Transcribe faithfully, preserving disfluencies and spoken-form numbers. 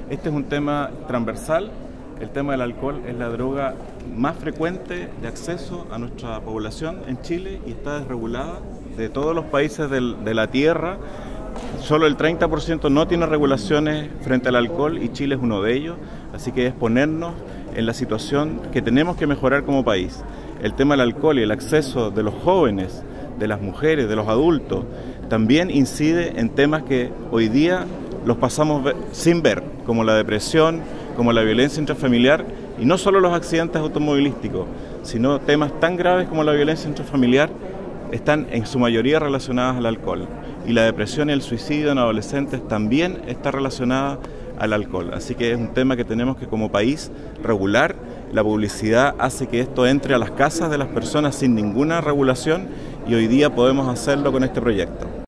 Este es un tema transversal. El tema del alcohol es la droga más frecuente de acceso a nuestra población en Chile y está desregulada. De todos los países del, de la Tierra, solo el treinta por ciento no tiene regulaciones frente al alcohol y Chile es uno de ellos, así que es ponernos en la situación que tenemos que mejorar como país. El tema del alcohol y el acceso de los jóvenes, de las mujeres, de los adultos, también incide en temas que hoy día los pasamos sin ver, como la depresión, como la violencia intrafamiliar, y no solo los accidentes automovilísticos, sino temas tan graves como la violencia intrafamiliar están en su mayoría relacionadas al alcohol. Y la depresión y el suicidio en adolescentes también está relacionada al alcohol. Así que es un tema que tenemos que como país regular. La publicidad hace que esto entre a las casas de las personas sin ninguna regulación y hoy día podemos hacerlo con este proyecto.